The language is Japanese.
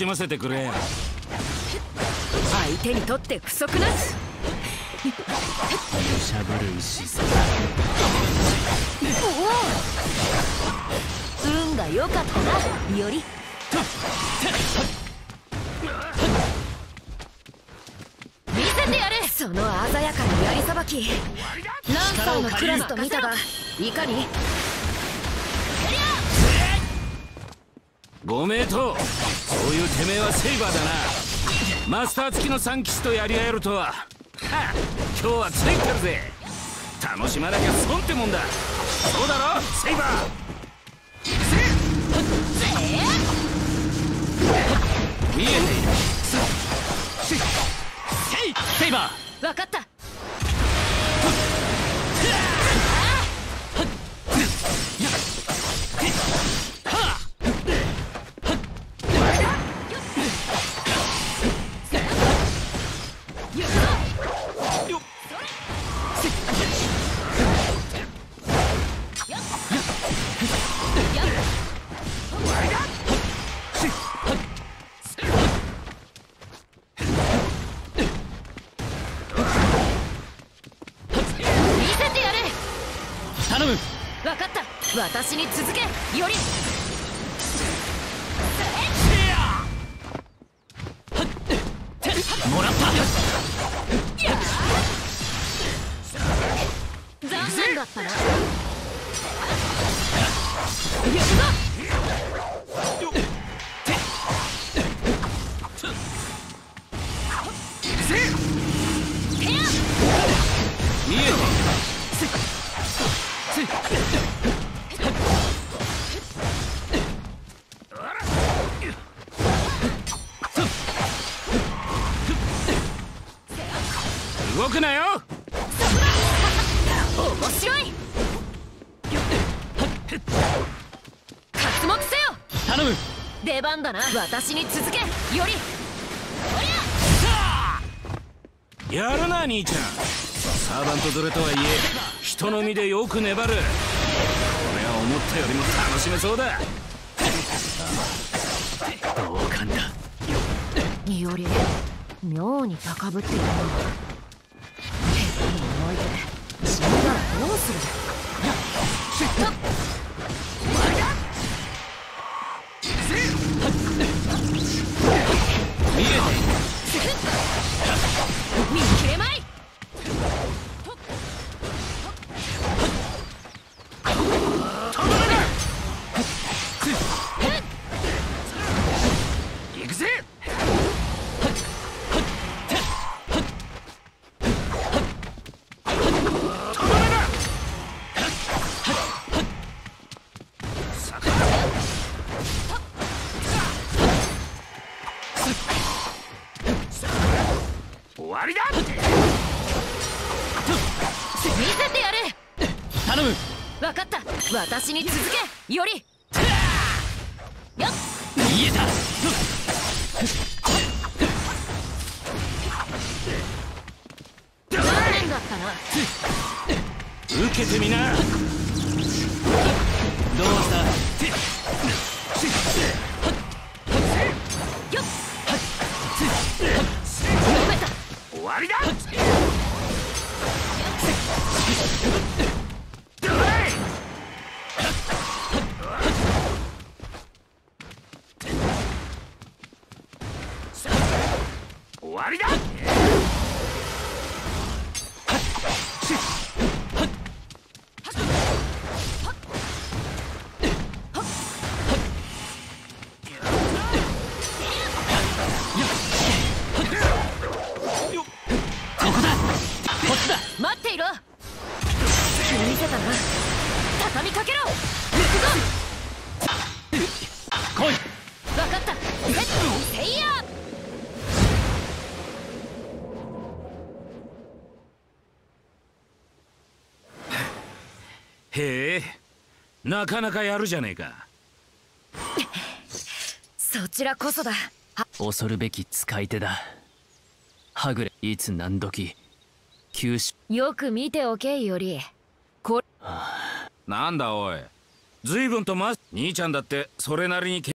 じませてくれ。 相手にとって不足なし。 しゃぶる石さ。 運が良かったな、より。見せてやる。その鮮やかな槍さばき、ランサーのクラスと見たがいかに。 ご名答。そういうてめえはセイバーだな。マスター付きの三騎士とやり合えるとは。はあ、今日はついてるぜ。楽しまなきゃ損ってもんだ。そうだろセイバー。見えている。セイバー。 分かった。 頼む。 分かった。私に続け、より。 もらった。 残念だったな。行くぞ。 見えている。動くなよ。 面白い。刮目せよ。 頼む。 出番だな。私に続け、より。 やるな兄ちゃん。サーバント連れとはいえ人の身でよく粘る。俺は思ったよりも楽しめそうだ。同感だ。 より妙に高ぶっているな。変に動いて死んだらどうする。 見えている。 見切れまい。 行くぜ。終わりだ。 見せてやる。 頼む。 分かった。私に続け、より。よっ。 見えた。 残念だったな。 受けてみな。どうした。 よっ。読めた。 終わりだ。終わりだ。 待っていろ。見せたな。畳みかけろ。行くぞ。 来い。 分かった。せいや。 へえ、なかなかやるじゃねえか。 そちらこそだ。 恐るべき使い手だ。はぐれ、いつ何時九州。 よく見ておけより。 なんだおい、随分と兄ちゃんだってそれなりに